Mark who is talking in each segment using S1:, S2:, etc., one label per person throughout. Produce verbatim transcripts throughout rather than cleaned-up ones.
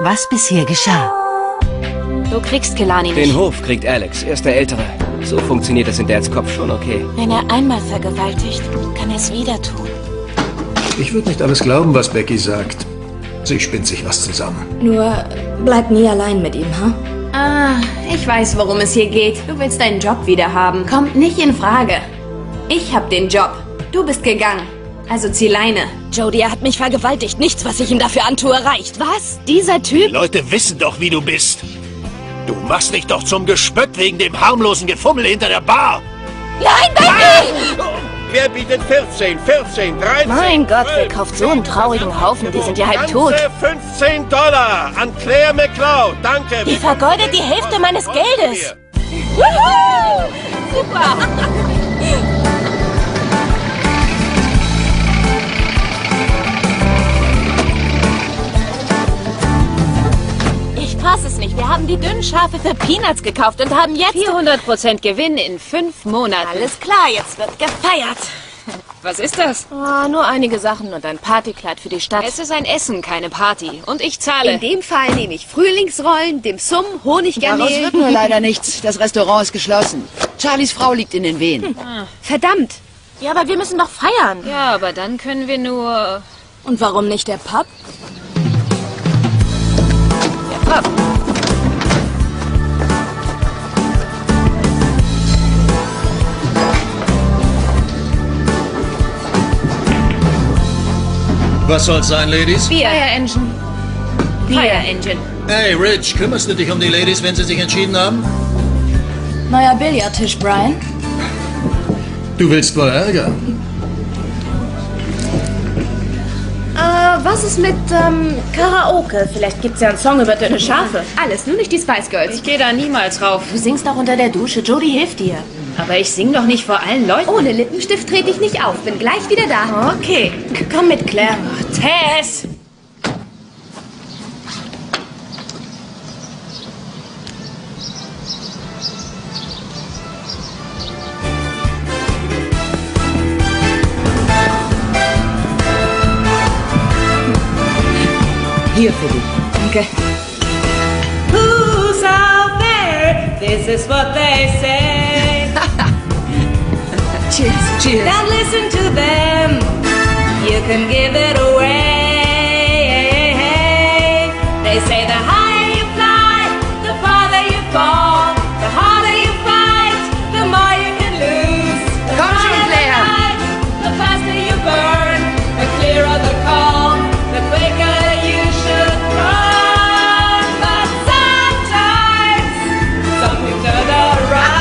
S1: was bisher geschah.
S2: Du kriegst Kelani nicht.
S3: Den Hof kriegt Alex, er ist der Ältere. So funktioniert es in Dads Kopf schon okay.
S2: Wenn er einmal vergewaltigt, kann er es wieder tun.
S4: Ich würde nicht alles glauben, was Becky sagt. Sie spinnt sich was zusammen.
S5: Nur bleib nie allein mit ihm, ha?
S6: Ah, ich weiß, worum es hier geht. Du willst deinen Job wieder haben. Kommt nicht in Frage. Ich hab den Job. Du bist gegangen. Also zieh Leine.
S5: Jody, er hat mich vergewaltigt. Nichts, was ich ihm dafür antue, reicht. Was? Dieser Typ?
S7: Die Leute wissen doch, wie du bist. Du machst dich doch zum Gespött wegen dem harmlosen Gefummel hinter der Bar.
S5: Nein, Becky!
S8: Wer bietet vierzehn, vierzehn, dreizehn,
S5: Mein Gott, wer
S8: zwölf,
S5: kauft so einen traurigen Haufen? Die sind ja halb
S8: ganze
S5: tot.
S8: fünfzehn Dollar an Claire McCloud. Danke.
S5: Die vergeudet die Hälfte meines Geldes. Wuhu! Super! Ich fass es nicht. Wir haben die dünnen Schafe für Peanuts gekauft und haben jetzt...
S2: vierhundert Prozent Gewinn in fünf Monaten.
S5: Alles klar, jetzt wird gefeiert.
S2: Was ist das?
S5: Oh, nur einige Sachen und ein Partykleid für die Stadt.
S2: Es ist ein Essen, keine Party. Und ich zahle.
S9: In dem Fall nehme ich Frühlingsrollen, Dim Sum, Honiggarnelen.
S1: Daraus wird nur leider nichts. Das Restaurant ist geschlossen. Charlies Frau liegt in den Wehen.
S9: Hm. Verdammt.
S5: Ja, aber wir müssen doch feiern.
S2: Ja, aber dann können wir nur...
S5: Und warum nicht der Pub?
S2: Der Pub.
S4: Was soll's sein, Ladies?
S2: Fire Engine. Fire Engine.
S4: Hey, Rich, kümmerst du dich um die Ladies, wenn sie sich entschieden haben?
S5: Neuer Billardtisch, Brian.
S4: Du willst wohl Ärger.
S6: Äh, was ist mit, ähm, Karaoke? Vielleicht gibt's ja einen Song über dünne Schafe.
S9: Alles, nur nicht die Spice Girls.
S2: Ich gehe da niemals rauf.
S6: Du singst auch unter der Dusche. Jody hilft dir.
S2: Aber ich sing doch nicht vor allen Leuten.
S9: Ohne Lippenstift trete ich nicht auf. Bin gleich wieder da.
S6: Okay, komm mit, Claire.
S2: Tess!
S1: Hier für dich.
S2: Danke.
S10: Who's out there? This is what they say.
S1: Cheers, cheers.
S10: Don't listen to them. You can give it away. They say the higher you fly, the farther you fall. The harder you fight, the more you can lose. The
S1: Komm schon, Claire.
S10: fight, the faster you burn, the clearer the call, the quicker you should run. But sometimes something turns around.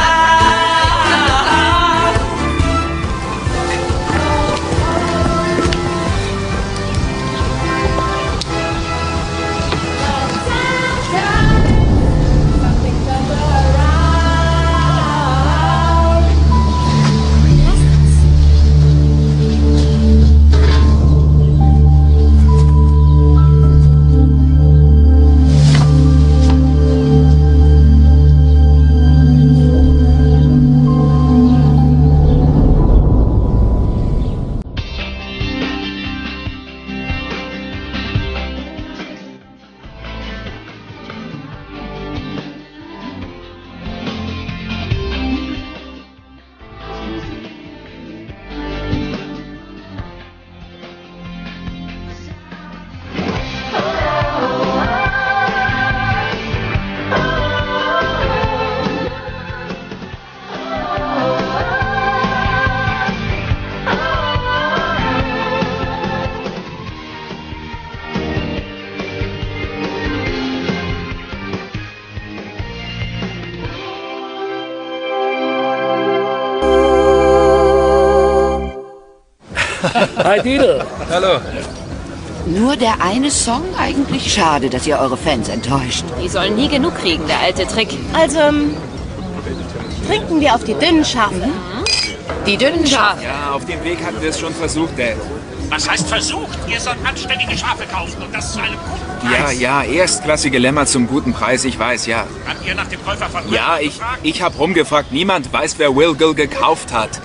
S3: Hi, Didel. Hallo.
S1: Nur der eine Song? Eigentlich schade, dass ihr eure Fans enttäuscht.
S2: Die sollen nie genug kriegen, der alte Trick.
S5: Also, ähm, trinken wir auf die dünnen Schafe.
S2: Mhm. Die dünnen Schafe.
S11: Ja, auf dem Weg hatten wir es schon versucht, Dad.
S7: Was heißt versucht? Ihr sollt anständige Schafe kaufen und das zu einem guten Preis.
S11: Ja, ja, erstklassige Lämmer zum guten Preis, ich weiß, ja.
S7: Habt ihr nach dem Käufer von Will
S11: Ja, ich,
S7: gefragt?
S11: ich hab rumgefragt. Niemand weiß, wer Will Gill gekauft hat.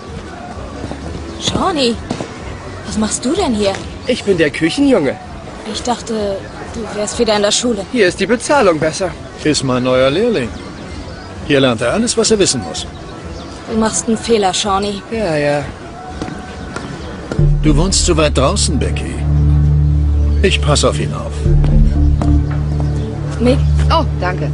S5: Shawnee, was machst du denn hier?
S3: Ich bin der Küchenjunge.
S5: Ich dachte, Du wärst wieder in der Schule.
S3: Hier ist die Bezahlung besser.
S4: Ist mein neuer Lehrling. Hier lernt er alles, was er wissen muss.
S5: Du machst einen Fehler, Shawnee.
S3: Ja, ja.
S4: Du wohnst zu weit draußen, Becky. Ich passe auf ihn auf.
S5: Nick?
S9: Oh, danke.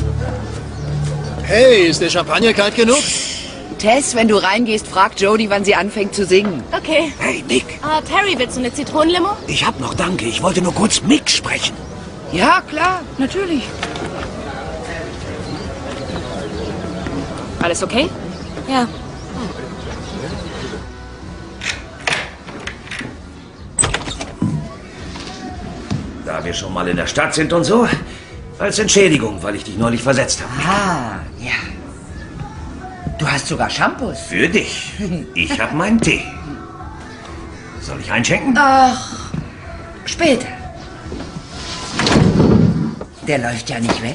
S4: Hey, ist der Champagner kalt genug?
S1: Tess, wenn du reingehst, frag Jodie, wann sie anfängt zu singen.
S5: Okay.
S7: Hey, Nick,
S5: Ah, Terry, willst du eine Zitronenlimo?
S7: ich hab noch Danke. Ich wollte nur kurz Mick sprechen.
S1: Ja, klar, natürlich.
S2: Alles okay?
S5: Ja.
S12: Da wir schon mal in der Stadt sind und so, als Entschädigung, weil ich dich neulich versetzt habe.
S1: Ah, ja. Du hast sogar Shampoos.
S12: Für dich. Ich hab meinen Tee. Soll ich einschenken?
S1: Ach, später. Der läuft ja nicht weg.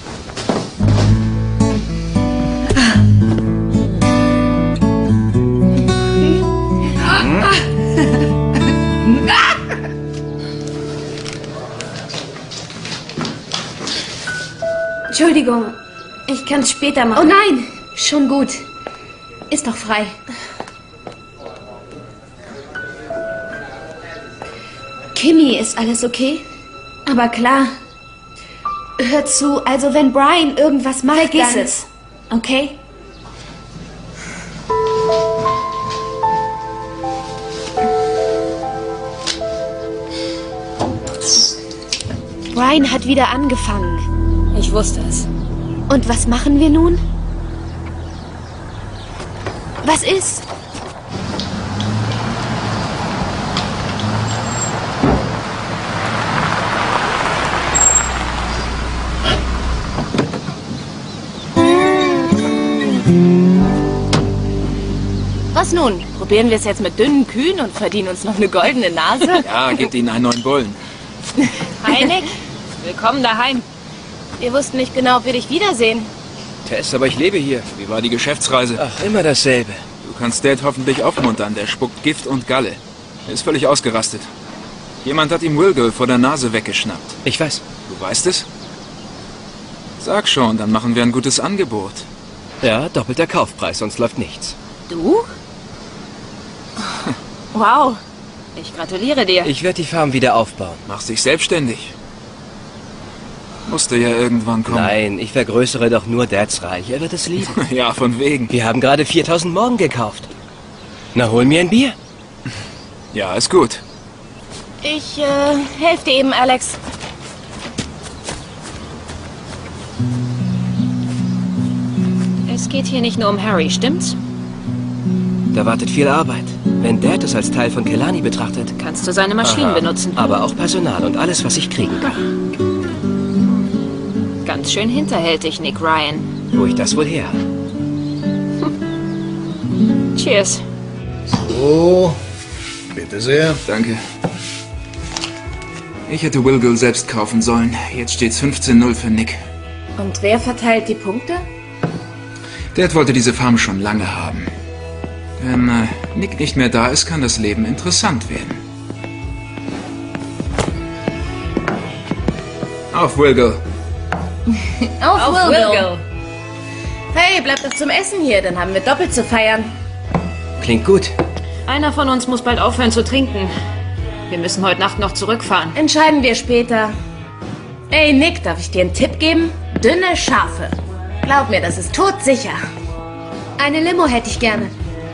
S6: Entschuldigung, ich kann's später machen.
S9: Oh nein, schon gut. Ist doch frei. Kimmy, ist alles okay?
S6: Aber klar,
S9: Hör zu, also wenn Brian irgendwas macht,
S6: vergiss
S9: dann...
S6: es, okay?
S9: Brian hat wieder angefangen.
S5: Ich wusste es.
S9: Und was machen wir nun? Was ist?
S5: Was nun? Probieren wir es jetzt mit dünnen Kühen und verdienen uns noch eine goldene Nase?
S11: Ja, gebt ihnen einen neuen Bullen.
S5: Hi, Nick. Willkommen daheim. Wir wussten nicht genau, ob wir dich wiedersehen.
S3: Tess, aber ich lebe hier.
S11: Wie war die Geschäftsreise?
S3: Ach, immer dasselbe.
S11: Du kannst Dad hoffentlich aufmuntern. Der spuckt Gift und Galle. Er ist völlig ausgerastet. Jemand hat ihm Wilgel vor der Nase weggeschnappt.
S3: Ich weiß.
S11: Du weißt es? Sag schon, dann machen wir ein gutes Angebot.
S3: Ja, doppelter Kaufpreis, sonst läuft nichts.
S5: Du? Wow. Ich gratuliere dir.
S3: Ich werde die Farm wieder aufbauen.
S11: Machst dich selbstständig. Musste ja irgendwann kommen.
S3: Nein, ich vergrößere doch nur Dads Reich. Er wird es lieben.
S11: Ja, von wegen.
S3: Wir haben gerade viertausend Morgen gekauft. Na, hol mir ein Bier.
S11: Ja, ist gut.
S5: Ich, äh, helfe dir eben, Alex.
S2: Es geht hier nicht nur um Harry, stimmt's?
S3: Da wartet viel Arbeit. Wenn Dad es als Teil von Kelani betrachtet...
S2: Kannst du seine Maschinen
S3: Aha,
S2: benutzen.
S3: aber auch Personal und alles, was ich kriegen kann.
S2: Ganz schön hinterhältig, Nick Ryan.
S3: Wo ich das wohl her?
S2: Cheers.
S4: So, bitte sehr.
S11: Danke. Ich hätte Wilgel selbst kaufen sollen. Jetzt steht's fünfzehn null für Nick.
S5: Und wer verteilt die Punkte?
S11: Dad wollte diese Farm schon lange haben. Wenn äh, Nick nicht mehr da ist, kann das Leben interessant werden. Auf Wilgel.
S5: Auf,
S2: Auf
S5: Wilgel.
S2: Wilgel.
S5: Hey, bleib doch zum Essen hier, dann haben wir doppelt zu feiern.
S3: Klingt gut.
S2: Einer von uns muss bald aufhören zu trinken. Wir müssen heute Nacht noch zurückfahren.
S5: Entscheiden wir später. Ey, Nick, darf ich dir einen Tipp geben? Dünne Schafe. Glaub mir, das ist todsicher.
S9: Eine Limo hätte ich gerne.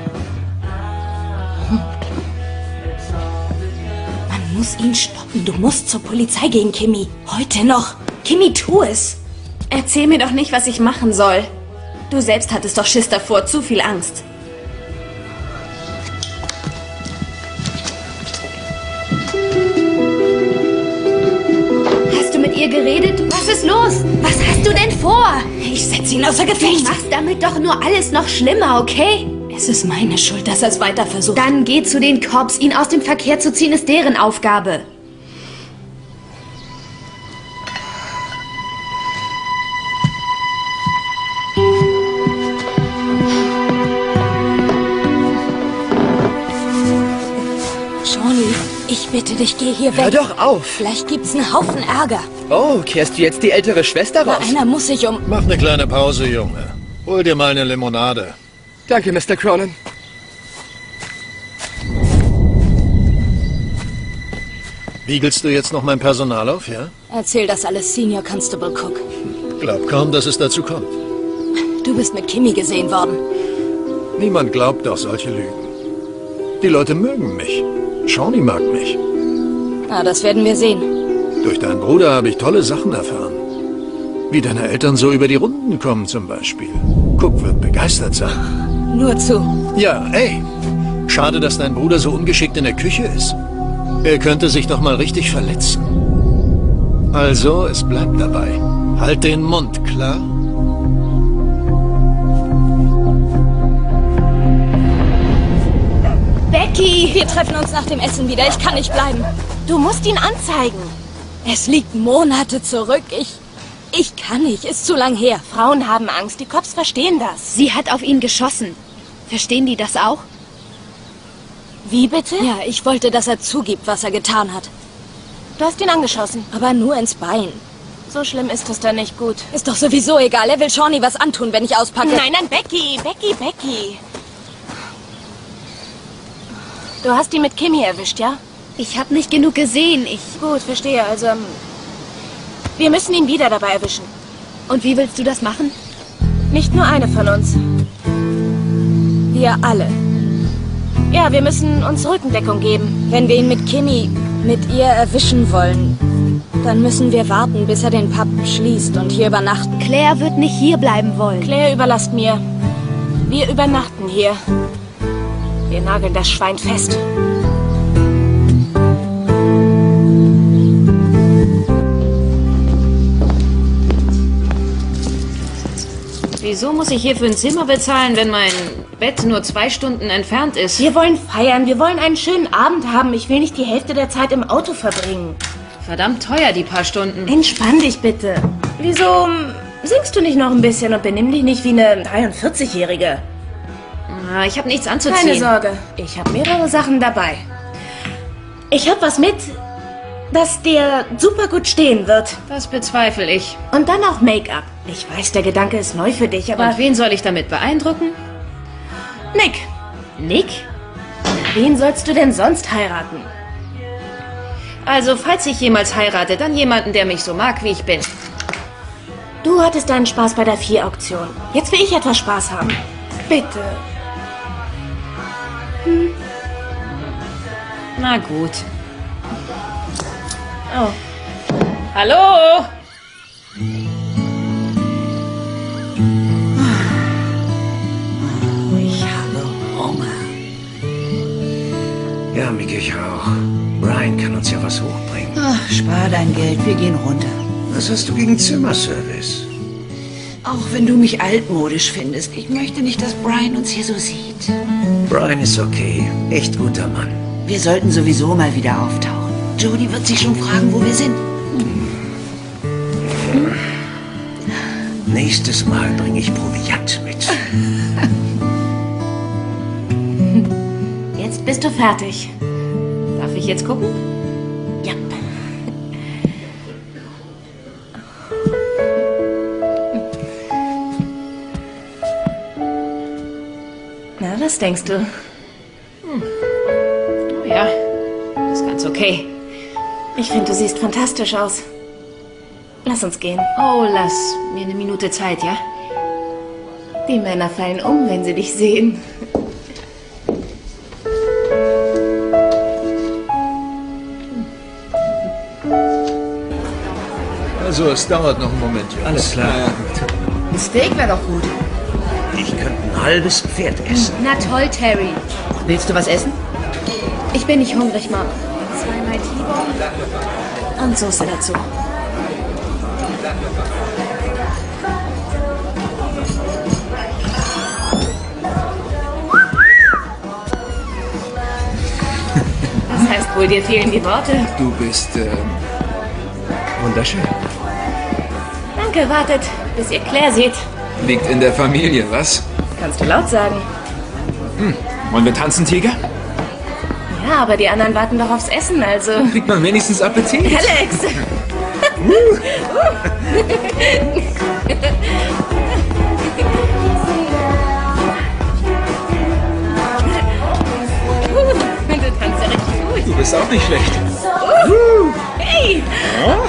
S6: Man muss ihn stoppen. Du musst zur Polizei gehen, Kimmy. Heute noch. Kimmy, tu es. Erzähl mir doch nicht, was ich machen soll. Du selbst hattest doch Schiss davor, zu viel Angst.
S9: Hast du mit ihr geredet? Was ist los? Was hast du denn vor?
S6: Ich setze ihn außer
S9: Du
S6: Gefecht.
S9: machst damit doch nur alles noch schlimmer, okay?
S6: Es ist meine Schuld, dass er es weiter versucht.
S9: Dann geh zu den Cops. Ihn aus dem Verkehr zu ziehen, ist deren Aufgabe.
S6: Shawnee, Ich bitte dich, geh hier weg.
S3: Hör doch auf.
S6: Vielleicht gibt's einen Haufen Ärger.
S3: Oh, kehrst du jetzt die ältere Schwester raus?
S6: Aber einer muss sich um...
S4: Mach eine kleine Pause, Junge. Hol dir mal eine Limonade.
S3: Danke, Mister Cronin.
S4: Wiegelst du jetzt noch mein Personal auf, ja?
S6: Erzähl das alles Senior Constable Cook.
S4: Glaub kaum, dass es dazu kommt.
S6: Du bist mit Kimmy gesehen worden.
S4: Niemand glaubt doch solche Lügen. Die Leute mögen mich. Shawnee mag mich.
S6: Na, das werden wir sehen.
S4: Durch deinen Bruder habe ich tolle Sachen erfahren. Wie deine Eltern so über die Runden kommen zum Beispiel. Cook wird begeistert sein.
S6: Nur zu.
S4: Ja, ey. Schade, dass dein Bruder so ungeschickt in der Küche ist. Er könnte sich doch mal richtig verletzen. Also, es bleibt dabei. Halt den Mund, klar?
S6: Becky! Wir treffen uns nach dem Essen wieder. Ich kann nicht bleiben.
S5: Du musst ihn anzeigen.
S6: Es liegt Monate zurück. Ich... Ich kann nicht. Ist zu lang her.
S5: Frauen haben Angst. Die Cops verstehen das.
S9: Sie hat auf ihn geschossen. Verstehen die das auch?
S5: Wie bitte?
S6: Ja, ich wollte, dass er zugibt, was er getan hat.
S5: Du hast ihn angeschossen.
S6: Aber nur ins Bein.
S5: So schlimm ist es dann nicht gut.
S6: Ist doch sowieso egal. Er will Shawnee was antun, wenn ich auspacke.
S5: Nein, nein, Becky, Becky, Becky. Du hast ihn mit Kimmy erwischt, ja?
S9: Ich habe nicht genug gesehen. Ich...
S5: Gut, verstehe. Also, ähm, wir müssen ihn wieder dabei erwischen.
S9: Und wie willst du das machen?
S5: Nicht nur eine von uns.
S6: Wir alle.
S5: Ja, wir müssen uns Rückendeckung geben.
S6: Wenn wir ihn mit Kimmy, mit ihr erwischen wollen, dann müssen wir warten, bis er den Pub schließt und hier übernachten.
S9: Claire wird nicht hier bleiben wollen.
S5: Claire überlasst mir. Wir übernachten hier. Wir nageln das Schwein fest.
S2: Wieso muss ich hier für ein Zimmer bezahlen, wenn mein Bett nur zwei Stunden entfernt ist?
S5: Wir wollen feiern, wir wollen einen schönen Abend haben. Ich will nicht die Hälfte der Zeit im Auto verbringen.
S2: Verdammt teuer, die paar Stunden.
S5: Entspann dich bitte. Wieso ähm, singst du nicht noch ein bisschen und benimm dich nicht wie eine dreiundvierzigjährige?
S2: Ah, ich habe nichts anzuziehen.
S5: Keine Sorge, ich habe mehrere Sachen dabei. Ich habe was mit, das dir super gut stehen wird.
S2: Das bezweifle ich.
S5: Und dann auch Make-up. Ich weiß, der Gedanke ist neu für dich, aber...
S2: Und wen soll ich damit beeindrucken?
S5: Nick.
S2: Nick?
S5: Wen sollst du denn sonst heiraten?
S2: Also, falls ich jemals heirate, dann jemanden, der mich so mag, wie ich bin.
S5: Du hattest deinen Spaß bei der Vier-Auktion. Jetzt will ich etwas Spaß haben. Bitte.
S2: Hm. Na gut. Oh. Hallo?
S12: Ich habe Hunger. Ja, Micky, ich auch. Brian kann uns ja was hochbringen.
S1: Ach, spar dein Geld, wir gehen runter.
S12: Was hast du gegen Zimmerservice?
S1: Auch wenn du mich altmodisch findest, ich möchte nicht, dass Brian uns hier so sieht.
S12: Brian ist okay. Echt guter Mann.
S1: Wir sollten sowieso mal wieder auftauchen. Jody wird sich schon fragen, wo wir sind.
S12: Hm. Nächstes Mal bringe ich Proviant mit.
S5: Jetzt bist du fertig.
S2: Darf ich jetzt gucken?
S5: Ja. Na, was denkst du?
S2: Hm. Oh ja, ist ganz okay.
S5: Ich finde, du siehst fantastisch aus. Lass uns gehen.
S2: Oh, lass mir eine Minute Zeit, ja?
S5: Die Männer fallen um, wenn sie dich sehen.
S4: Also, es dauert noch einen Moment, Jungs.
S12: Alles klar. Ja, gut.
S1: Ein Steak wäre doch gut.
S12: Ich könnte ein halbes Pferd essen.
S9: Na toll, Terry.
S1: Willst du was essen?
S9: Ich bin nicht hungrig, Mom. Zweimal T-Bone und Soße dazu.
S2: Das heißt wohl, dir fehlen die Worte.
S11: Du bist, äh, wunderschön.
S5: Danke, wartet, bis ihr Claire seht.
S11: Liegt in der Familie, was?
S5: Kannst du laut sagen.
S11: Hm. Wollen wir tanzen, Tiger?
S5: Ja, aber die anderen warten doch aufs Essen, also...
S11: Kriegt man wenigstens Appetit.
S5: Alex! Du tanzt ja richtig gut.
S11: Du bist auch nicht schlecht.
S5: Uh, hey!
S11: Oh.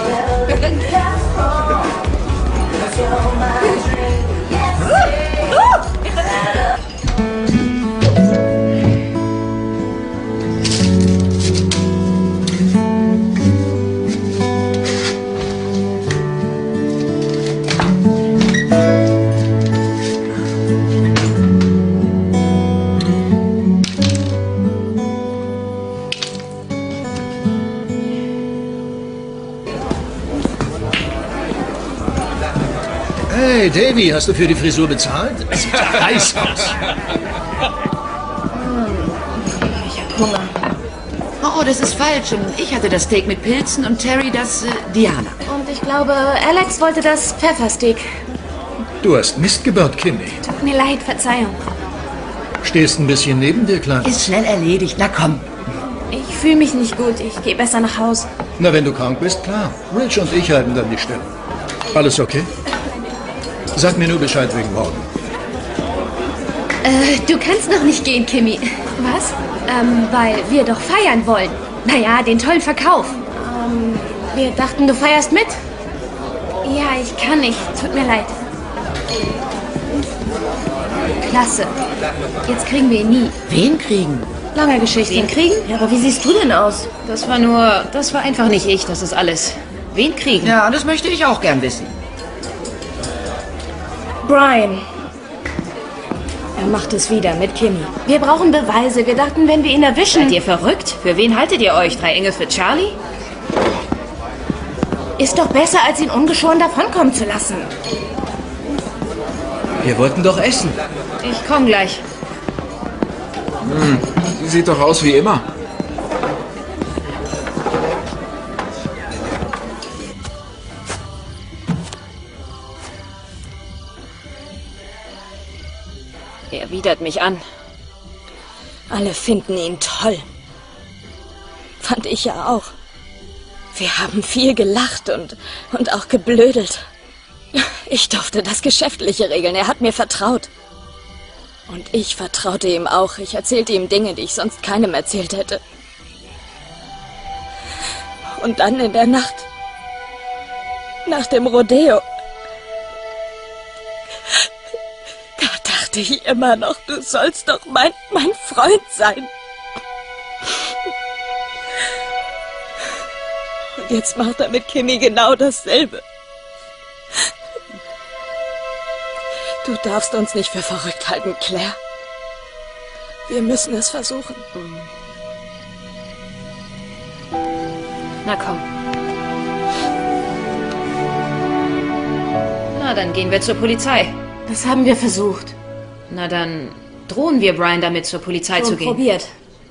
S4: Hey, Davy, hast du für die Frisur bezahlt? Es sieht ja heiß aus.
S5: Ich hab Hunger.
S1: Oh, oh, das ist falsch. Ich hatte das Steak mit Pilzen und Terry das äh, Diana.
S5: Und ich glaube, Alex wollte das Pfeffersteak.
S4: Du hast Mist gebaut, Kimmy.
S6: Tut mir leid, Verzeihung.
S4: Stehst ein bisschen neben dir, Kleiner.
S1: Ist schnell erledigt. Na komm.
S6: Ich fühle mich nicht gut. Ich gehe besser nach Hause.
S4: Na, wenn du krank bist, klar. Rich und ich halten dann die Stelle. Alles okay? Sag mir nur Bescheid wegen morgen.
S6: Äh, du kannst noch nicht gehen, Kimmy. Was? Ähm, weil wir doch feiern wollen. Naja, den tollen Verkauf.
S5: Ähm, wir dachten, du feierst mit.
S6: Ja, ich kann nicht. Tut mir leid. Klasse. Jetzt kriegen wir ihn nie.
S1: Wen kriegen?
S5: Lange Geschichte.
S2: Wen kriegen?
S5: Ja, aber wie siehst du denn aus?
S2: Das war nur... Das war einfach nicht ich, das ist alles. Wen kriegen?
S1: Ja, das möchte ich auch gern wissen.
S5: Brian.
S6: Er macht es wieder mit Kimmy.
S5: Wir brauchen Beweise. Wir dachten, wenn wir ihn erwischen...
S2: Seid ihr verrückt? Für wen haltet ihr euch? Drei Engel für Charlie?
S5: Ist doch besser, als ihn ungeschoren davonkommen zu lassen.
S3: Wir wollten doch essen.
S2: Ich komm gleich.
S11: Hm, sie sieht doch aus wie immer.
S2: Er widert mich an.
S6: Alle finden ihn toll. Fand ich ja auch. Wir haben viel gelacht und, und auch geblödelt. Ich durfte das Geschäftliche regeln. Er hat mir vertraut. Und ich vertraute ihm auch. Ich erzählte ihm Dinge, die ich sonst keinem erzählt hätte. Und dann in der Nacht, nach dem Rodeo, da dachte ich immer noch, du sollst doch mein, mein Freund sein. Und jetzt macht er mit Kimmy genau dasselbe. Du darfst uns nicht für verrückt halten, Claire. Wir müssen es versuchen.
S2: Na komm. Na, dann gehen wir zur Polizei.
S5: Das haben wir versucht.
S2: Na, dann drohen wir Brian damit, zur Polizei
S6: Schon
S2: zu gehen.
S6: probiert.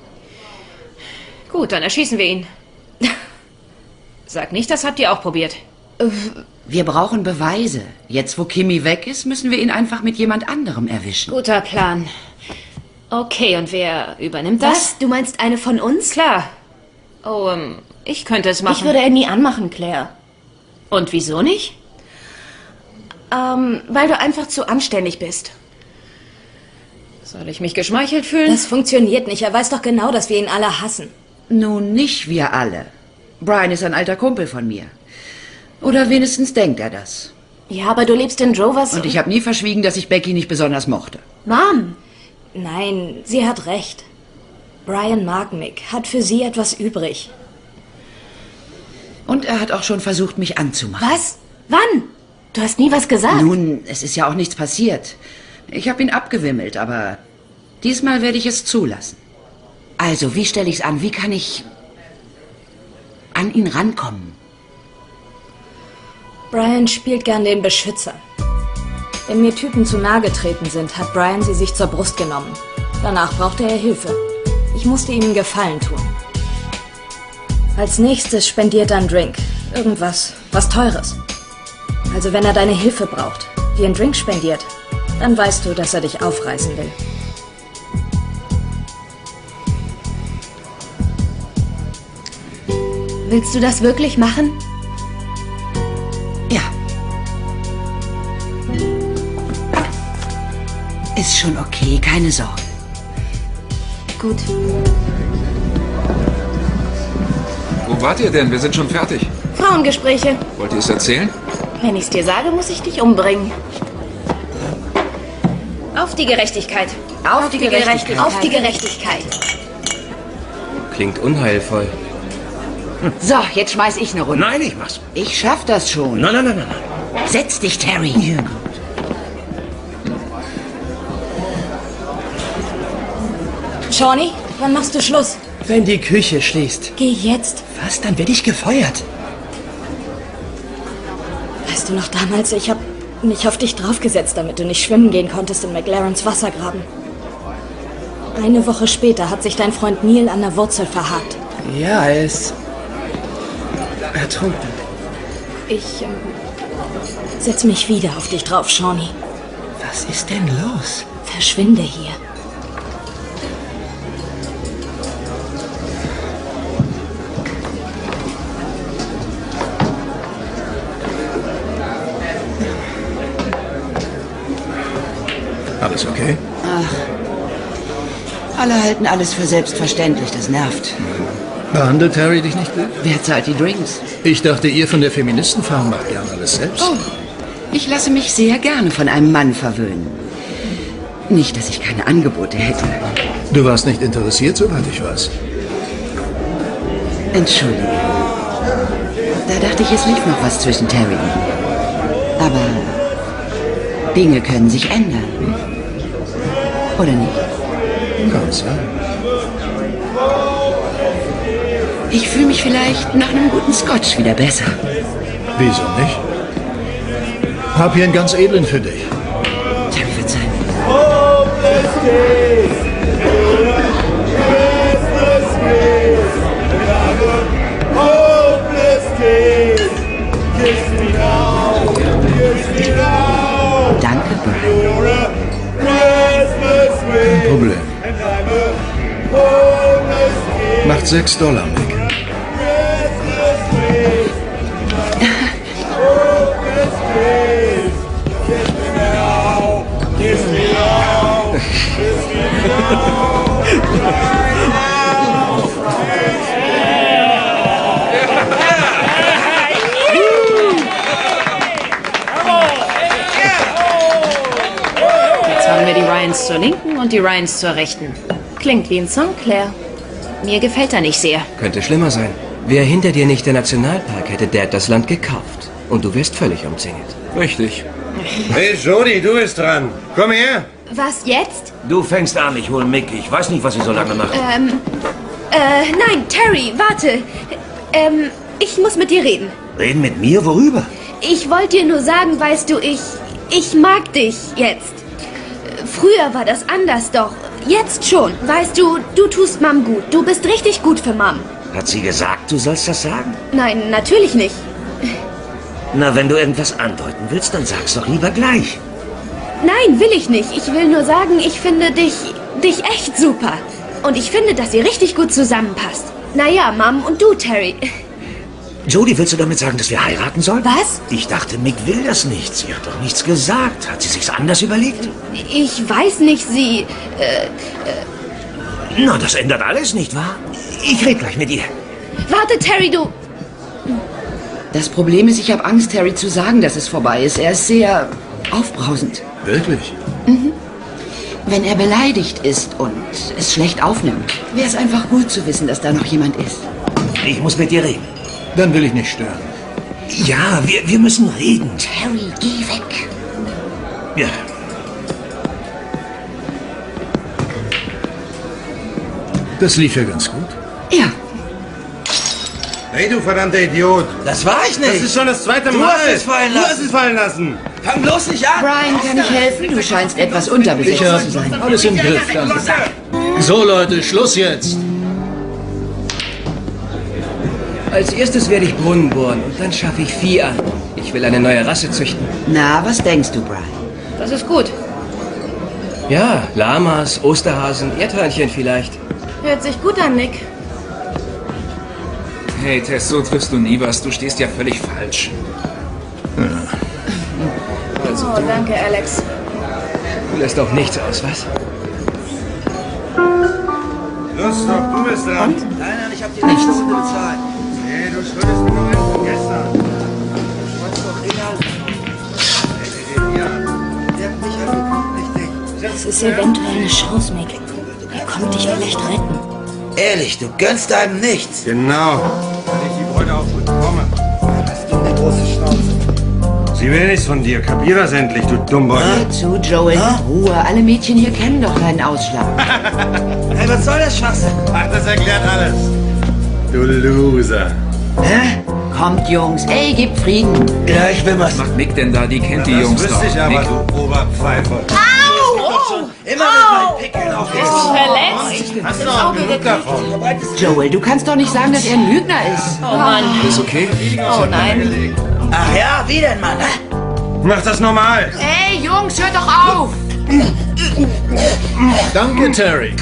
S2: Gut, dann erschießen wir ihn. Sag nicht, das habt ihr auch probiert.
S1: Wir brauchen Beweise. Jetzt, wo Kimmy weg ist, müssen wir ihn einfach mit jemand anderem erwischen.
S2: Guter Plan. Okay, und wer übernimmt das?
S5: Was? Du meinst eine von uns?
S2: Klar. Oh, ähm, ich könnte es machen.
S5: Ich würde er nie anmachen, Claire.
S2: Und wieso nicht?
S5: Ähm, weil du einfach zu anständig bist.
S2: Soll ich mich geschmeichelt fühlen?
S6: Das funktioniert nicht. Er weiß doch genau, dass wir ihn alle hassen.
S1: Nun, nicht wir alle. Brian ist ein alter Kumpel von mir. Oder wenigstens denkt er das.
S5: Ja, aber du lebst in Drovers.
S1: Und ich habe nie verschwiegen, dass ich Becky nicht besonders mochte.
S5: Mom!
S6: Nein, sie hat recht. Brian mag Mick, hat für sie etwas übrig.
S1: Und er hat auch schon versucht, mich anzumachen.
S5: Was? Wann? Du hast nie was gesagt.
S1: Nun, es ist ja auch nichts passiert. Ich habe ihn abgewimmelt, aber diesmal werde ich es zulassen. Also, wie stelle ich es an? Wie kann ich an ihn rankommen?
S6: Brian spielt gern den Beschützer. Wenn mir Typen zu nahe getreten sind, hat Brian sie sich zur Brust genommen. Danach brauchte er Hilfe. Ich musste ihm einen Gefallen tun. Als nächstes spendiert er einen Drink. Irgendwas, was Teures. Also wenn er deine Hilfe braucht, dir einen Drink spendiert, dann weißt du, dass er dich aufreißen will.
S9: Willst du das wirklich machen?
S1: Ja. Ist schon okay, keine Sorge.
S9: Gut.
S11: Wo wart ihr denn? Wir sind schon fertig.
S5: Frauengespräche.
S11: Wollt ihr es erzählen?
S5: Wenn ich's dir sage, muss ich dich umbringen. Auf die Gerechtigkeit.
S1: Auf, die, Gerechtigkeit.
S9: Auf die Gerechtigkeit.
S3: Klingt unheilvoll.
S1: So, jetzt schmeiß ich eine Runde.
S12: Nein, ich mach's.
S1: Ich schaff das schon.
S12: Nein, nein, nein, nein. nein.
S1: Setz dich, Terry.
S12: Ja, gut.
S6: Shawnee, wann machst du Schluss?
S13: Wenn die Küche schließt.
S6: Geh jetzt.
S13: Was? Dann werde ich gefeuert.
S6: Weißt du noch damals, ich hab mich auf dich draufgesetzt, damit du nicht schwimmen gehen konntest in McLarens Wassergraben. Eine Woche später hat sich dein Freund Neil an der Wurzel verhakt.
S13: Ja, er ist ertrunken.
S6: Ich ähm, setz mich wieder auf dich drauf, Shawnee.
S13: Was ist denn los?
S6: Verschwinde hier.
S4: Alles okay?
S1: Ach. Alle halten alles für selbstverständlich, das nervt.
S4: Behandelt Terry dich nicht gut?
S1: Wer zahlt die Drinks?
S4: Ich dachte, ihr von der Feministenfarm macht gern alles selbst.
S1: Oh, ich lasse mich sehr gerne von einem Mann verwöhnen. Nicht, dass ich keine Angebote hätte.
S4: Du warst nicht interessiert, soweit ich weiß.
S1: Entschuldige. Da dachte ich, es lief noch was zwischen Terry und mir. Aber Dinge können sich ändern. Oder nicht?
S4: Kann sein.
S1: Ich fühle mich vielleicht nach einem guten Scotch wieder besser.
S4: Wieso nicht? Hab hier einen ganz edlen für dich.
S1: Terry, verzeih Danke, Brian.
S4: Kein Problem. Macht sechs Dollar, Mick.
S2: Jetzt haben wir die Ryans zur Linken und die Ryans zur Rechten.
S5: Klingt wie ein Song, Claire.
S2: Mir gefällt er nicht sehr.
S3: Könnte schlimmer sein. Wäre hinter dir nicht der Nationalpark, hätte Dad das Land gekauft. Und du wärst völlig umzingelt.
S11: Richtig.
S8: Hey, Jody, du bist dran. Komm her.
S9: Was jetzt?
S12: Du fängst an, ich hol Mick. Ich weiß nicht, was sie so lange macht.
S9: Ähm, äh, nein, Terry, warte. Ähm, ich muss mit dir reden.
S12: Reden mit mir? Worüber?
S9: Ich wollte dir nur sagen, weißt du, ich, ich mag dich jetzt. Früher war das anders, doch jetzt schon. Weißt du, du tust Mom gut. Du bist richtig gut für Mom.
S12: Hat sie gesagt, du sollst das sagen?
S9: Nein, natürlich nicht.
S12: Na, wenn du irgendwas andeuten willst, dann sag's doch lieber gleich.
S9: Nein, will ich nicht. Ich will nur sagen, ich finde dich, dich echt super. Und ich finde, dass ihr richtig gut zusammenpasst. Naja, Mom und du, Terry.
S12: Jody, willst du damit sagen, dass wir heiraten sollen?
S9: Was?
S12: Ich dachte, Mick will das nicht. Sie hat doch nichts gesagt. Hat sie sich's anders überlegt?
S9: Ich weiß nicht, sie... Äh,
S12: äh Na, das ändert alles, nicht wahr? Ich red gleich mit ihr.
S9: Warte, Terry, du...
S1: Das Problem ist, ich habe Angst, Terry zu sagen, dass es vorbei ist. Er ist sehr aufbrausend.
S4: Wirklich?
S1: Mhm. Wenn er beleidigt ist und es schlecht aufnimmt, wäre es einfach gut zu wissen, dass da noch jemand ist.
S12: Ich muss mit dir reden.
S4: Dann will ich nicht stören.
S12: Ja, wir, wir müssen reden.
S1: Terry, geh weg.
S12: Ja.
S4: Das lief ja ganz gut.
S1: Ja.
S8: Hey, du verdammter Idiot.
S13: Das war ich nicht.
S8: Das ist schon das zweite
S13: Du
S8: Mal.
S13: hast es fallen lassen.
S8: Du hast es fallen lassen.
S13: Fang bloß nicht an.
S1: Brian, kann ich helfen? Du scheinst etwas unterbesetzt
S4: Ich hab
S1: zu sein.
S4: alles im Griff, danke. So, Leute, Schluss jetzt.
S3: Als erstes werde ich Brunnen bohren und dann schaffe ich Vieh an. Ich will eine neue Rasse züchten.
S1: Na, was denkst du, Brian?
S2: Das ist gut.
S3: Ja, Lamas, Osterhasen, Erdhörnchen vielleicht.
S5: Hört sich gut an, Nick.
S11: Hey, Tess, so triffst du nie was. Du stehst ja völlig falsch.
S5: Oh,
S11: Also,
S5: danke, Alex.
S3: Du lässt auch nichts aus, was?
S14: Los doch, du bist dran.
S13: Nein, nein, ich hab dir eine Stunde bezahlt.
S14: Nee, du schuldest mir nur einen von gestern.
S13: Du weißt doch, Real. Der hat mich angeguckt, nicht dich.
S6: Es ist eventuell eine Chance, Mick. Er kommt dich vielleicht retten.
S13: Ehrlich, du gönnst einem nichts.
S14: Genau. Wenn ich die Bräute auch bekomme.
S13: Hast du eine große Schnauze?
S14: Sie will nichts von dir. Kapier das endlich, du Dummbeutel.
S1: Hör zu, Joel. Ruhe. Alle Mädchen hier kennen doch deinen Ausschlag.
S13: Hey, was soll das Schwachsinn?
S14: Ach, das erklärt alles. Du Loser.
S1: Hä? Kommt, Jungs. Ey, gebt Frieden.
S13: Ja, ich will was.
S11: was macht Mick denn da? Die kennt die
S14: Das
S11: Jungs
S14: wüsste
S11: doch.
S14: ich aber,
S11: Mick.
S14: du Oberpfeife.
S13: Immer mit meinen Pickeln auf den
S2: Verletzt?
S14: Hast du auch genug davon?
S1: Joel, du kannst doch nicht sagen, dass er ein Lügner ist.
S2: Oh Mann.
S11: Alles okay?
S2: Oh nein.
S13: Ach ja, wie denn, Mann?
S14: Mach das normal.
S1: Ey, Jungs, hört doch auf.
S4: Danke, Terry.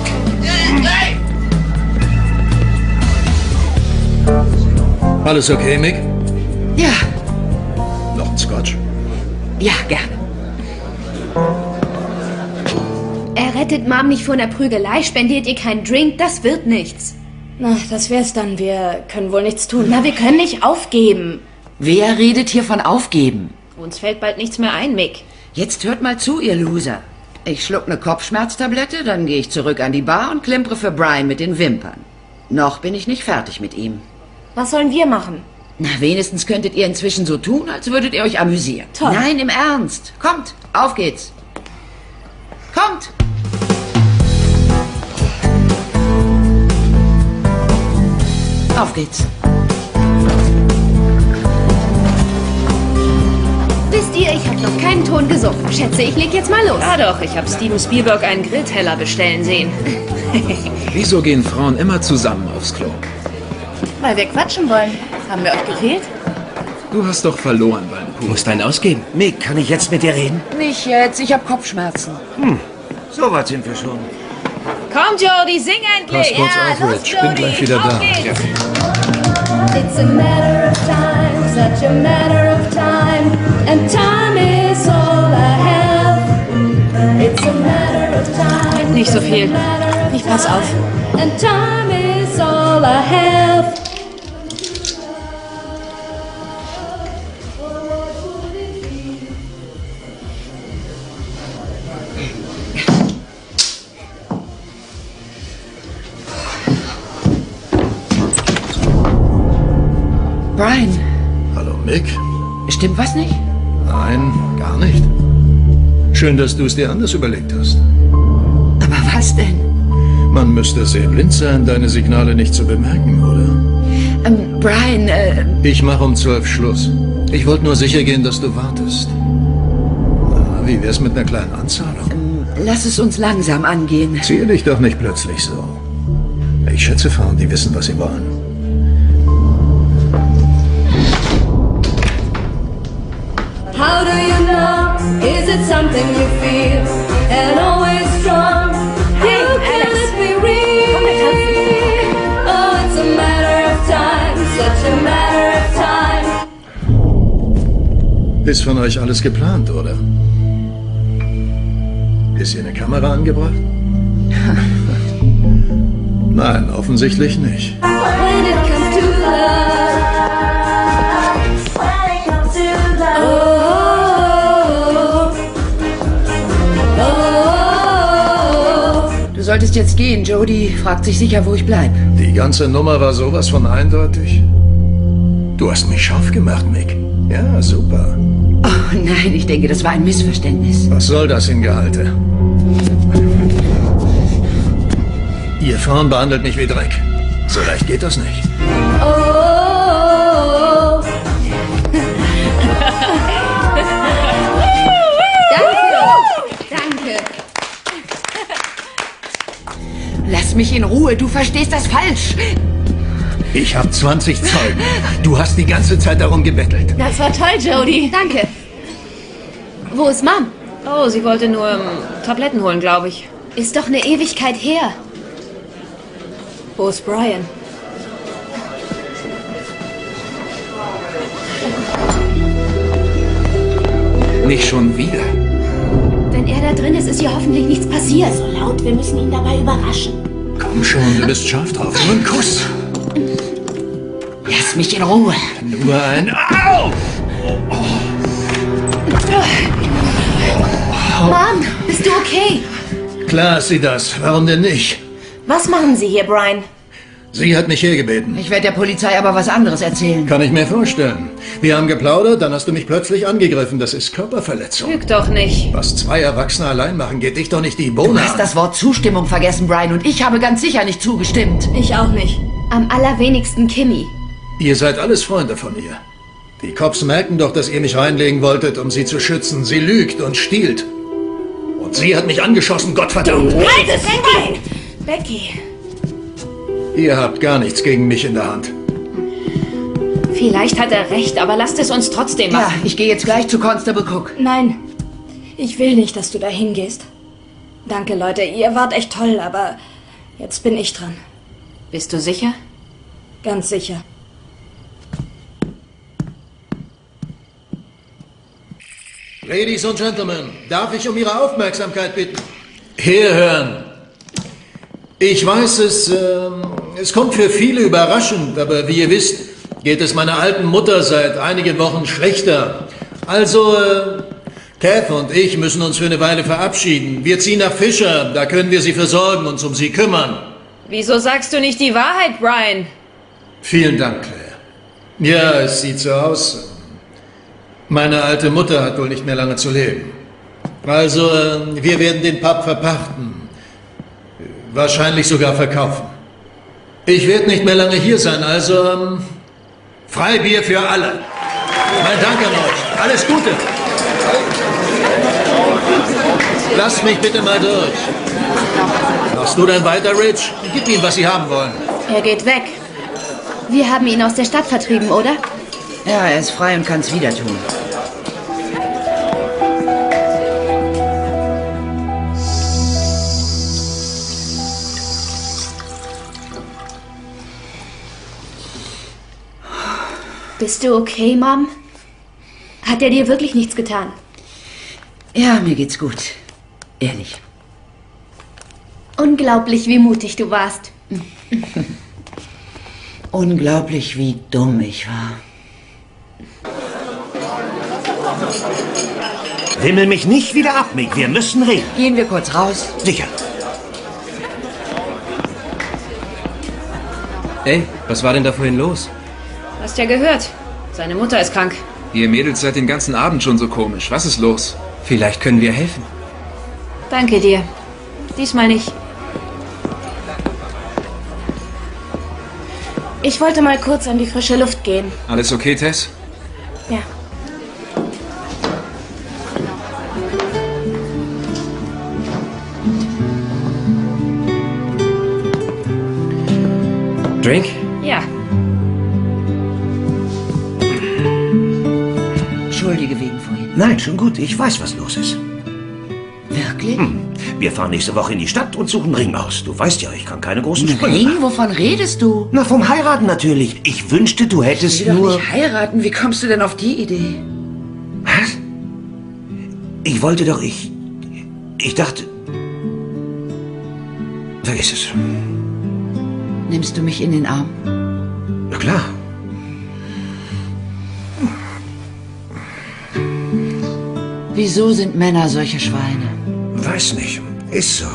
S4: Alles okay, Mick?
S1: Ja,
S4: Noch ein Scotch?
S1: ja, gerne.
S9: Er rettet Mom nicht vor einer Prügelei, spendiert ihr keinen Drink, das wird nichts.
S6: Na, das wär's dann. Wir können wohl nichts tun.
S5: Na, wir können nicht aufgeben.
S1: Wer redet hier von Aufgeben?
S2: Uns fällt bald nichts mehr ein, Mick.
S1: Jetzt hört mal zu, ihr Loser. Ich schluck eine Kopfschmerztablette, dann gehe ich zurück an die Bar und klimpere für Brian mit den Wimpern. Noch bin ich nicht fertig mit ihm.
S5: Was sollen wir machen?
S1: Na, wenigstens könntet ihr inzwischen so tun, als würdet ihr euch amüsieren.
S5: Toll.
S1: Nein, im Ernst. Kommt, auf geht's. Kommt. Auf geht's.
S9: Wisst ihr, ich habe noch keinen Ton gesungen. Schätze, ich leg jetzt mal los.
S2: Ja doch, ich habe Steven Spielberg einen Grillteller bestellen sehen.
S11: Wieso gehen Frauen immer zusammen aufs Klo?
S5: Weil wir quatschen wollen. Haben wir euch gefehlt?
S11: Du hast doch verloren beim
S3: Du
S11: Pool.
S3: musst einen ausgeben.
S12: Mick, kann ich jetzt mit dir reden?
S1: Nicht jetzt, ich habe Kopfschmerzen.
S12: So weit sind wir schon.
S2: Komm, Jody, sing endlich!
S4: Pass kurz
S2: Ja,
S4: auf,
S2: los,
S4: Rich. Bin
S2: Jody,
S4: gleich wieder
S2: auf
S4: da.
S2: geht's.
S10: It's a matter of time, such a matter of time, and time is all I have. It's a matter of time.
S2: Nicht so viel.
S6: Ich pass auf.
S10: And time is all I have.
S1: Brian,
S4: Hallo, Mick?
S1: stimmt was nicht?
S4: Nein, gar nicht. Schön, dass du es dir anders überlegt hast.
S1: Aber was denn?
S4: Man müsste sehr blind sein, deine Signale nicht zu bemerken, oder?
S1: Ähm, Brian, äh,
S4: Ich mache um zwölf Schluss. Ich wollte nur sicher gehen, dass du wartest. Na, wie wär's mit einer kleinen Anzahlung?
S1: lass es uns langsam angehen.
S4: Ziehe dich doch nicht plötzlich so. Ich schätze Frauen, die wissen, was sie wollen.
S10: How do you know? Is it something you feel? And always strong? How can it be real? Oh, it's a matter of time, such a matter of time.
S4: Ist von euch alles geplant, oder? Ist hier eine Kamera angebracht? Nein, offensichtlich nicht.
S10: When it comes to love, when it comes to love, oh, oh, oh.
S1: Du solltest jetzt gehen. Jody fragt sich sicher, wo ich bleibe.
S4: Die ganze Nummer war sowas von eindeutig. Du hast mich scharf gemacht, Mick. Ja, super.
S1: Oh nein, ich denke, das war ein Missverständnis.
S4: Was soll das in Gehalte? Ihr Frauen behandelt mich wie Dreck. So leicht geht das nicht.
S10: Oh, oh, oh.
S9: Danke. Danke.
S1: Lass mich in Ruhe, du verstehst das falsch.
S4: Ich habe zwanzig Zeugen. Du hast die ganze Zeit darum gebettelt.
S5: Das war toll, Jody.
S9: Danke. Wo ist Mom?
S2: Oh, sie wollte nur ähm, Tabletten holen, glaube ich.
S9: Ist doch eine Ewigkeit her.
S6: Wo ist Brian?
S11: Nicht schon wieder.
S9: Wenn er da drin ist, ist hier hoffentlich nichts passiert.
S5: So laut, wir müssen ihn dabei überraschen.
S4: Komm schon, du bist scharf drauf. Nur ein Kuss.
S1: Lass mich in Ruhe.
S4: Nur ein... Au!
S9: Mom, bist du okay?
S4: Klar ist sie das. Warum denn nicht?
S5: Was machen Sie hier, Brian?
S4: Sie hat mich hergebeten.
S1: Ich werde der Polizei aber was anderes erzählen.
S4: Kann ich mir vorstellen. Wir haben geplaudert, dann hast du mich plötzlich angegriffen. Das ist Körperverletzung.
S2: Lüg doch nicht.
S4: Was zwei Erwachsene allein machen, geht dich doch nicht die Bohne
S1: Du hast
S4: an.
S1: das Wort Zustimmung vergessen, Brian, und ich habe ganz sicher nicht zugestimmt.
S6: Ich auch nicht.
S9: Am allerwenigsten Kimmy.
S4: Ihr seid alles Freunde von ihr. Die Cops merken doch, dass ihr mich reinlegen wolltet, um sie zu schützen. Sie lügt und stiehlt. Und sie hat mich angeschossen, Gottverdammt.
S5: Halt es, Becky! Becky.
S4: Ihr habt gar nichts gegen mich in der Hand.
S2: Vielleicht hat er recht, aber lasst es uns trotzdem
S1: Ja,
S2: machen.
S1: ich gehe jetzt gleich zu Constable Cook.
S6: Nein, ich will nicht, dass du da hingehst. Danke, Leute, ihr wart echt toll, aber jetzt bin ich dran.
S2: Bist du sicher?
S6: Ganz sicher.
S4: Ladies und Gentlemen, darf ich um Ihre Aufmerksamkeit bitten? Herhören! Ich weiß, es, ähm, es kommt für viele überraschend, aber wie ihr wisst, geht es meiner alten Mutter seit einigen Wochen schlechter. Also, äh, Kath und ich müssen uns für eine Weile verabschieden. Wir ziehen nach Fischer, da können wir sie versorgen, uns um sie kümmern.
S2: Wieso sagst du nicht die Wahrheit, Brian?
S4: Vielen Dank, Claire. Ja, es sieht so aus. Meine alte Mutter hat wohl nicht mehr lange zu leben. Also, äh, wir werden den Pub verpachten. Wahrscheinlich sogar verkaufen. Ich werde nicht mehr lange hier sein, also ähm, Freibier für alle. Mein Dank an euch. Alles Gute. Lasst mich bitte mal durch. Machst du dann weiter, Rich? Gib ihnen, was sie haben wollen.
S9: Er geht weg. Wir haben ihn aus der Stadt vertrieben, oder?
S1: Ja, er ist frei und kann es wieder tun.
S9: Bist du okay, Mom? Hat er dir wirklich nichts getan?
S1: Ja, mir geht's gut. Ehrlich.
S9: Unglaublich, wie mutig du warst.
S1: Unglaublich, wie dumm ich war.
S12: Wimmel mich nicht wieder ab, Mick. Wir müssen reden.
S1: Gehen wir kurz raus?
S12: Sicher.
S3: Ey, was war denn da vorhin los?
S2: Hast ja gehört. Seine Mutter ist krank.
S11: Ihr Mädels seid den ganzen Abend schon so komisch. Was ist los?
S3: Vielleicht können wir helfen.
S2: Danke dir. Diesmal nicht.
S5: Ich wollte mal kurz an die frische Luft gehen.
S11: Alles okay, Tess?
S5: Ja.
S3: Drink?
S2: Ja.
S1: Entschuldige wegen vorhin.
S12: Nein, schon gut. Ich weiß, was los ist.
S1: Wirklich?
S12: Hm. Wir fahren nächste Woche in die Stadt und suchen Ring aus. Du weißt ja, ich kann keine großen
S1: Ein
S12: Sprünge
S1: Ring?
S12: machen.
S1: Wovon redest du?
S12: Na, vom Heiraten natürlich. Ich wünschte, du hättest
S1: Ich will
S12: nur...
S1: doch nicht heiraten. Wie kommst du denn auf die Idee?
S12: Was? Ich wollte doch, ich... Ich dachte... Vergiss es.
S1: Nimmst du mich in den Arm?
S12: Na klar.
S1: Wieso sind Männer solche Schweine?
S12: Weiß nicht. Ist so.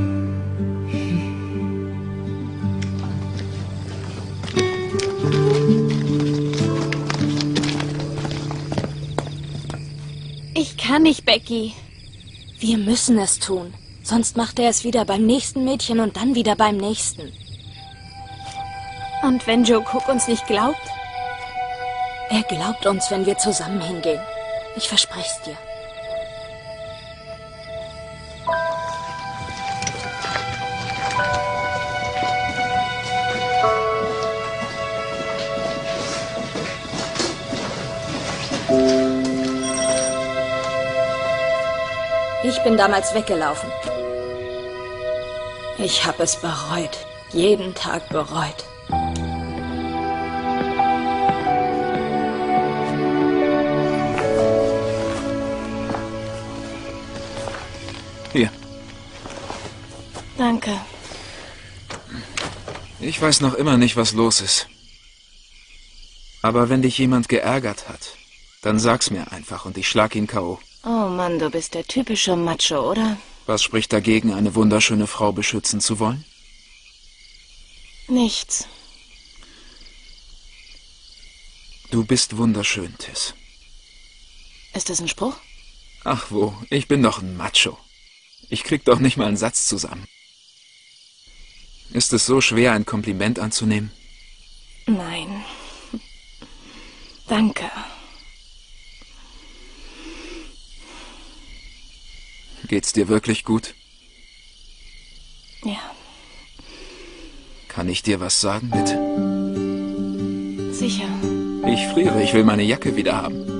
S6: Ich kann nicht, Becky. Wir müssen es tun. Sonst macht er es wieder beim nächsten Mädchen und dann wieder beim nächsten. Und wenn Joe Cook uns nicht glaubt? Er glaubt uns, wenn wir zusammen hingehen. Ich verspreche es dir. Ich bin damals weggelaufen. Ich habe es bereut. Jeden Tag bereut.
S11: Ich weiß noch immer nicht, was los ist. Aber wenn dich jemand geärgert hat, dann sag's mir einfach und ich schlag ihn K O
S6: Oh Mann, du bist der typische Macho, oder?
S11: Was spricht dagegen, eine wunderschöne Frau beschützen zu wollen?
S6: Nichts.
S11: Du bist wunderschön, Tess.
S6: Ist das ein Spruch?
S11: Ach wo, ich bin doch ein Macho. Ich krieg doch nicht mal einen Satz zusammen. Ist es so schwer, ein Kompliment anzunehmen?
S6: Nein. Danke.
S11: Geht's dir wirklich gut?
S6: Ja.
S11: Kann ich dir was sagen, bitte?
S6: Sicher.
S11: Ich friere, ich will meine Jacke wieder haben.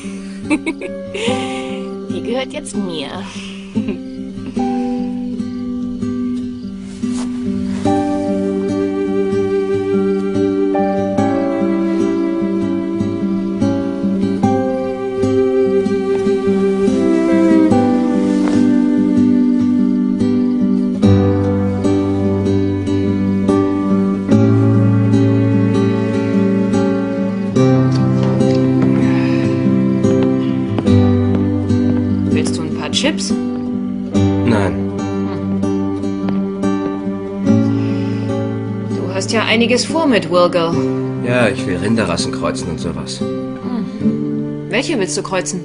S6: Die gehört jetzt mir.
S2: Chips?
S3: Nein.
S2: Du hast ja einiges vor mit Wilgo.
S3: Ja, ich will Rinderrassen kreuzen und sowas.
S2: Hm. Welche willst du kreuzen?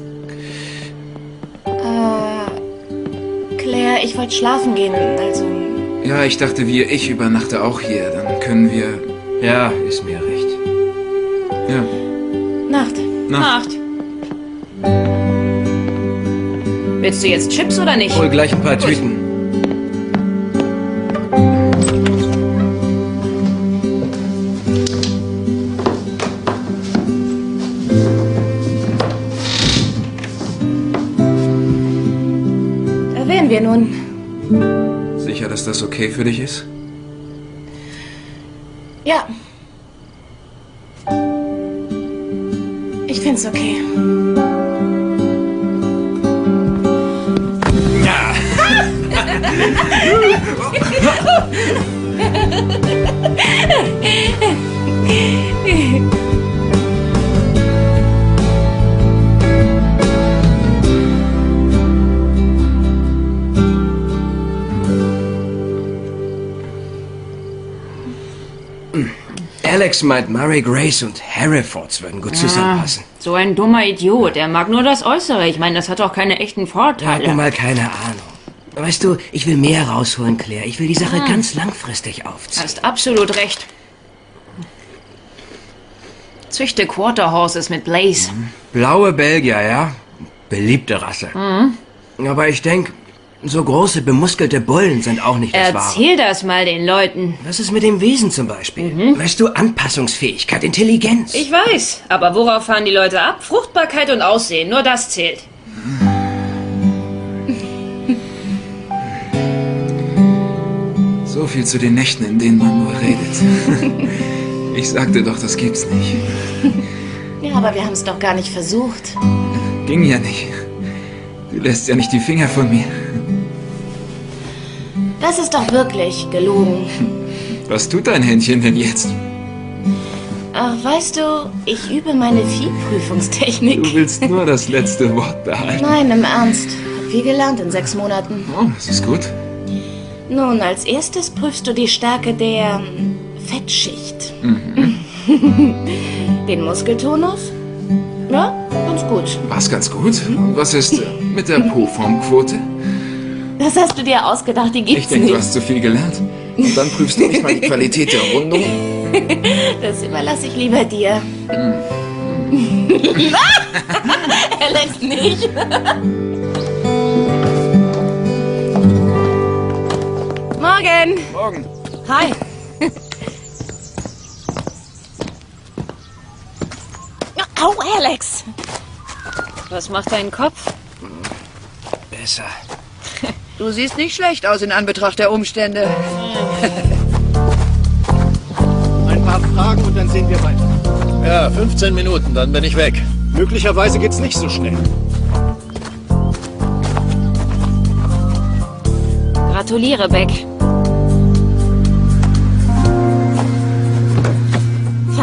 S6: Äh, Claire, ich wollte schlafen gehen, also...
S11: Ja, ich dachte, wir, ich übernachte auch hier. Dann können wir...
S3: Ja, ist mir recht.
S11: Ja.
S6: Nacht.
S2: Nacht. Nacht. Willst du jetzt Chips oder nicht?
S3: Hol gleich ein paar
S2: Gut.
S3: Tüten.
S6: Da wären wir nun.
S11: Sicher, dass das okay für dich ist?
S6: Ja. Ich find's okay.
S3: Alex meint, Murray Grace und Hereford's würden gut zusammenpassen.
S2: Ah, so ein dummer Idiot. Er mag nur das Äußere. Ich meine, das hat doch keine echten Vorteile.
S3: Hat nun mal keine Ahnung. Weißt du, ich will mehr rausholen, Claire. Ich will die Sache
S2: Ah.
S3: ganz langfristig aufziehen.
S2: Hast absolut recht. Züchte Quarter Horses mit Blaze.
S3: Blaue Belgier, ja? Beliebte Rasse.
S2: Mhm.
S3: Aber ich denke, so große, bemuskelte Bullen sind auch nicht das Wahre.
S2: Erzähl das mal den Leuten.
S3: Was ist mit dem Wesen zum Beispiel?
S2: Mhm.
S3: Weißt du, Anpassungsfähigkeit, Intelligenz.
S2: Ich weiß, aber worauf fahren die Leute ab? Fruchtbarkeit und Aussehen, nur das zählt.
S11: So viel zu den Nächten, in denen man nur redet. Ich sagte doch, das gibt's nicht.
S6: Ja, aber wir haben es doch gar nicht versucht.
S11: Ging ja nicht. Du lässt ja nicht die Finger von mir.
S6: Das ist doch wirklich gelogen.
S11: Was tut dein Händchen denn jetzt?
S6: Ach, weißt du, ich übe meine Viehprüfungstechnik.
S11: Du willst nur das letzte Wort behalten.
S6: Nein, im Ernst. Hab viel gelernt in sechs Monaten.
S11: Oh, das ist gut.
S6: Nun, als erstes prüfst du die Stärke der ähm, Fettschicht.
S11: Mhm.
S6: Den Muskeltonus? Ja, ganz gut.
S11: Was ganz gut? Und was ist äh, mit der Po-Formquote?
S6: Das hast du dir ausgedacht, die gibt's
S11: Ich denke,
S6: nicht.
S11: du hast zu viel gelernt. Und dann prüfst du nicht mal die Qualität der Rundung.
S6: Das überlasse ich lieber dir. Er lässt nicht. Morgen.
S11: Morgen.
S6: Hi. Au, Alex.
S2: Was macht dein Kopf?
S3: Besser.
S1: Du siehst nicht schlecht aus in Anbetracht der Umstände.
S14: Ein paar Fragen und dann sehen wir weiter.
S4: Ja, fünfzehn Minuten, dann bin ich weg.
S14: Möglicherweise geht's nicht so schnell.
S2: Gratuliere, Beck.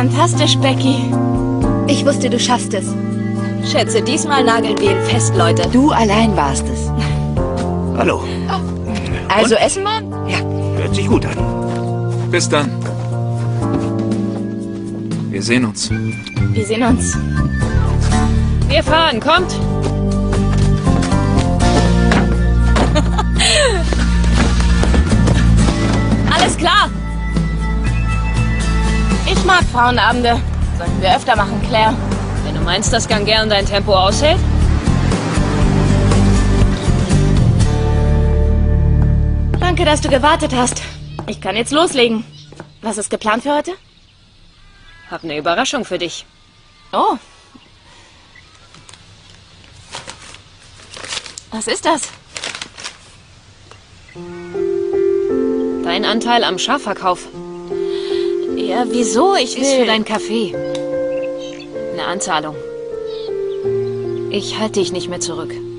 S5: Fantastisch, Becky.
S9: Ich wusste, du schaffst es.
S6: Schätze, diesmal nageln wir ihn fest, Leute.
S1: Du allein warst es.
S12: Hallo.
S1: Also essen wir?
S12: Ja. Hört sich gut an.
S11: Bis dann. Wir sehen uns.
S5: Wir sehen uns.
S2: Wir fahren, kommt!
S5: Alles klar. Ich mag Frauenabende. Sollten wir öfter machen, Claire.
S2: Wenn du meinst, dass Gang gern dein Tempo aushält?
S5: Danke, dass du gewartet hast. Ich kann jetzt loslegen. Was ist geplant für heute?
S2: Hab eine Überraschung für dich.
S5: Oh. Was ist das?
S2: Dein Anteil am Schafverkauf.
S5: Ja, wieso? Ich will...
S2: Ist für dein Café. Eine Anzahlung. Ich halte dich nicht mehr zurück.